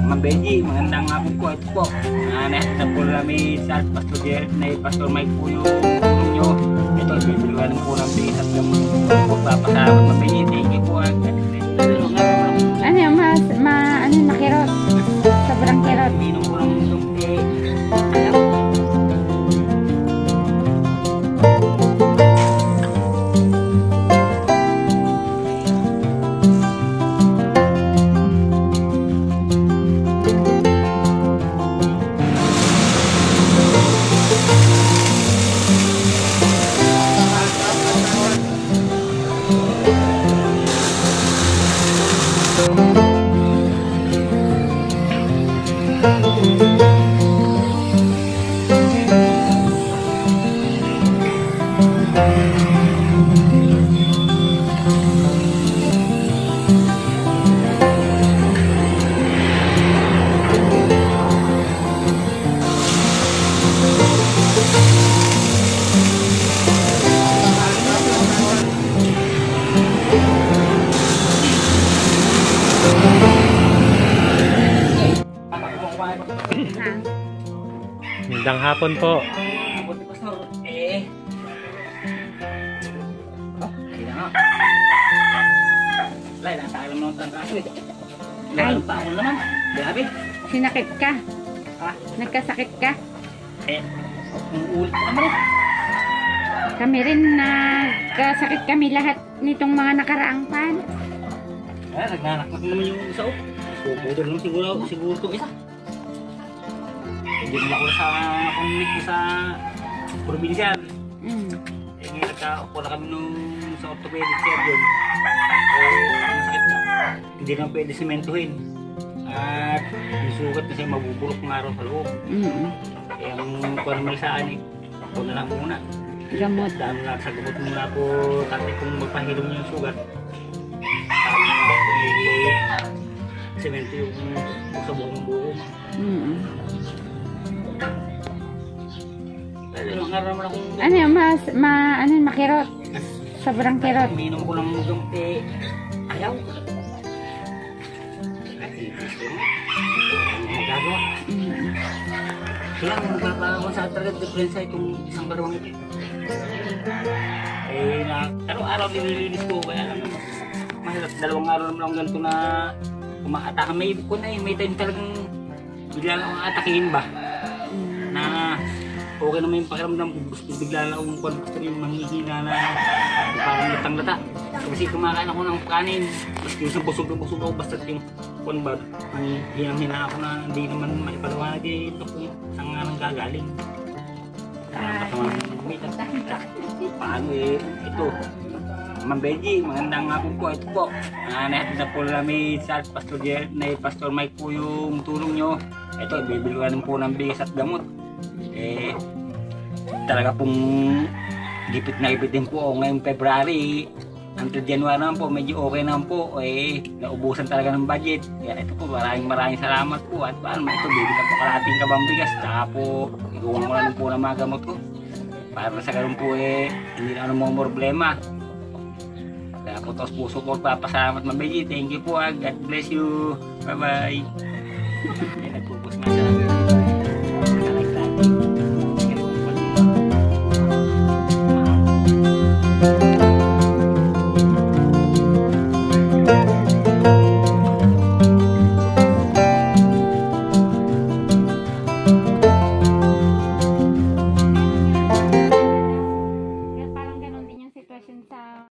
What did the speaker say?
Ma'am Benji, magandang hapon po. Ito po. Nahatid na po namin sa Pastor Jerry na Pastor Mike po yung tulong nyo. Ito, bibiliwan po ng base at yung pagpapasalamat Ma'am Benji. Thank you po. Ano yung ano na kirot? Sobrang kirot. Minom po ng lumpi. Ayaw. Magandang hapon po. Buti Pastor. Ayun nga. Lai, nasa alam naman ang kaso eh. Lalo pa ako naman. Grabe. Sinakit ka? Ha? Nagkasakit ka? Ang ulit pa naman eh. Kami rin nagkasakit kami lahat nitong mga nakaraang pan. Nagnanak naman yung isa oh. Pupudol naman siguro itong isa. Hindi naman ako sa community ko sa probinsya. Ngayon nagkaupo na kami nung sa orthopedic surgeon. Ang sakit na. Hindi naman pwede sementuhin. At yung sugat kasi mabubulok ng araw sa loob. Kaya ang kuha naman sa akin, ako na lang muna. Gamot. Dahil lang sa gamot muna po tatay kung magpahilom yung sugat. Semento yung sa buong buo. Ano yung ano yung makirot? Sobrang kirot. Minom ko ng gampi. Ayaw. Magagawa. Kailangan magpapagawa sa talaga diferensya itong isang karawang ito. Araw-araw nililinis ko. Kaya lang mahirap. 2 araw naman lang ganito na umaatakan. May ibig ko na eh. May time talagang bigla lang atakihin ba? Na okay naman yung pakiramdam ko. Gusto bigla lang akong gusto rin manghihina na parang latang-lata. Kasi kumakain ako ng kanin. Basta yung busog ako. Basta yung kunbag. Hinang-hina ako na hindi naman maipalawanag ito kung saan nga nang gagaling. Paano eh? Ito. Ma'am Benji, magandang hapon po. Ito po. Nahatid na po namin sa Pastor Jerry na Pastor Mike po yung tulong nyo. Ito, bibiliwan po ng bigas at gamot. Talaga pong gipit na gipit din po ako ngayong February. Until January naman po, medyo okay naman po. Naubusan talaga ng budget. Kaya ito po, maraming salamat po. At paano, ito, bibigyan po kalating kabang bigas. Tsaka po, iguwan ko na po ng mga gamot ko. Para sa ganun po hindi na ano mga problema. Kaya po, tos puso po, papasalamat Ma'am Benji. Thank you po. God bless you. Bye-bye. Nagpupus nga sa